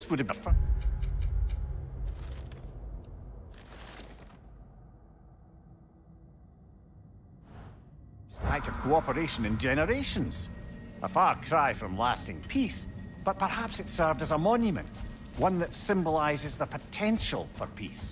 This would have been... It's an act of cooperation in generations. A far cry from lasting peace, but perhaps it served as a monument. One that symbolizes the potential for peace.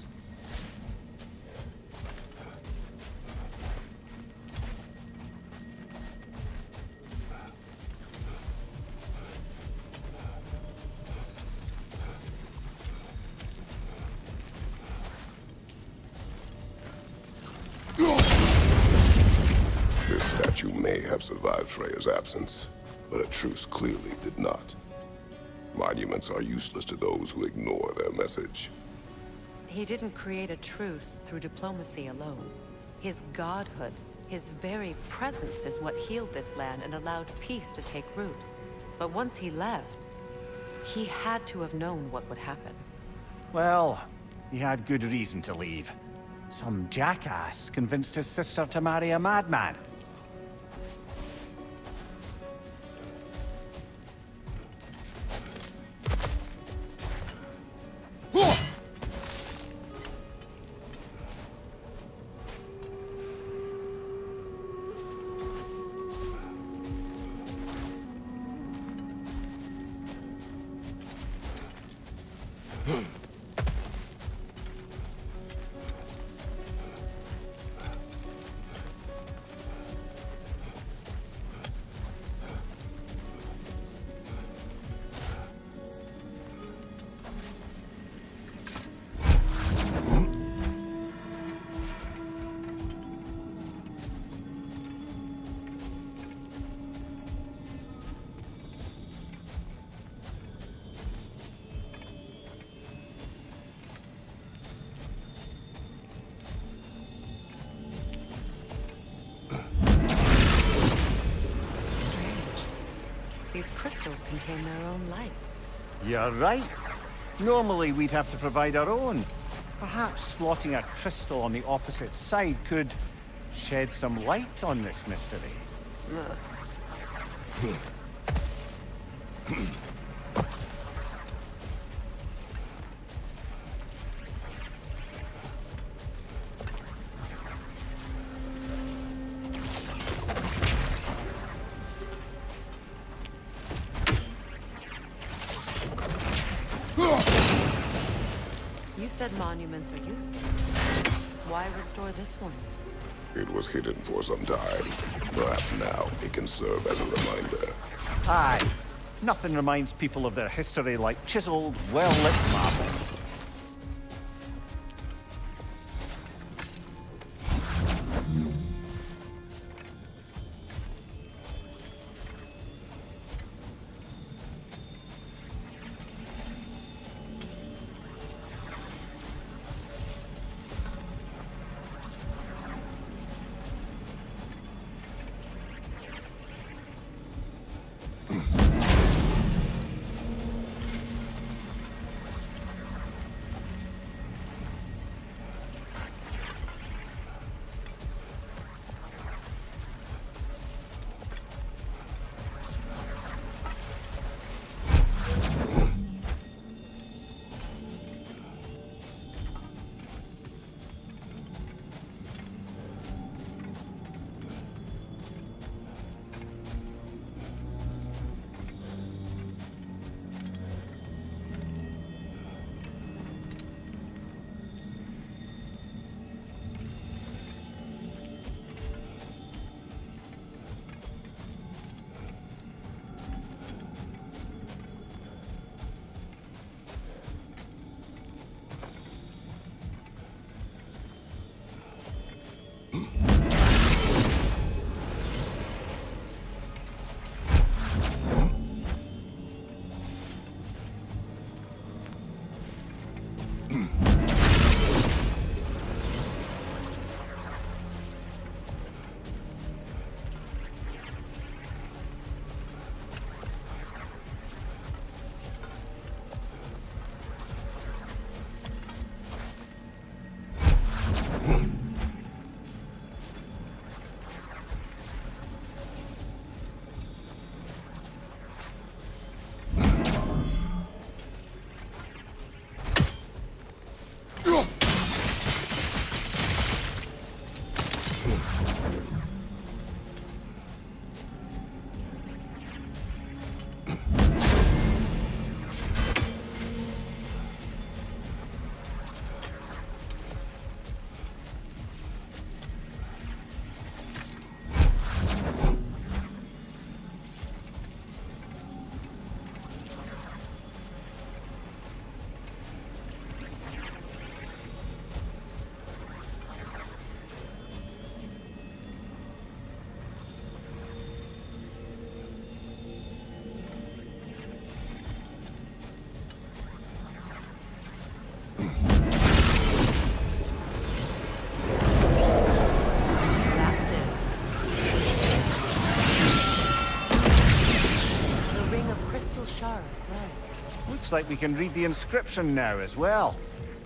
This statue may have survived Freyr's absence, but a truce clearly did not. Monuments are useless to those who ignore their message. He didn't create a truce through diplomacy alone. His godhood, his very presence is what healed this land and allowed peace to take root. But once he left, he had to have known what would happen. Well, he had good reason to leave. Some jackass convinced his sister to marry a madman. These crystals contain their own light. You're right. Normally we'd have to provide our own. Perhaps slotting a crystal on the opposite side could shed some light on this mystery. You said monuments are useless. Why restore this one? It was hidden for some time. Perhaps now it can serve as a reminder. Aye. Nothing reminds people of their history like chiseled, well-lit marble. like we can read the inscription now as well.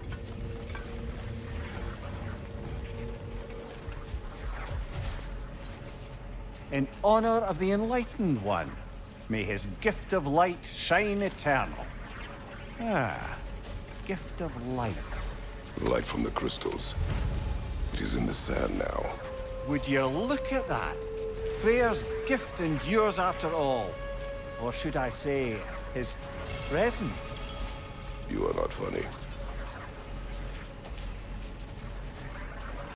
In honor of the Enlightened One, may his gift of light shine eternal. Ah, gift of light. Light from the crystals. It is in the sand now. Would you look at that? Freyr's gift endures after all. Or should I say, his presence? You are not funny.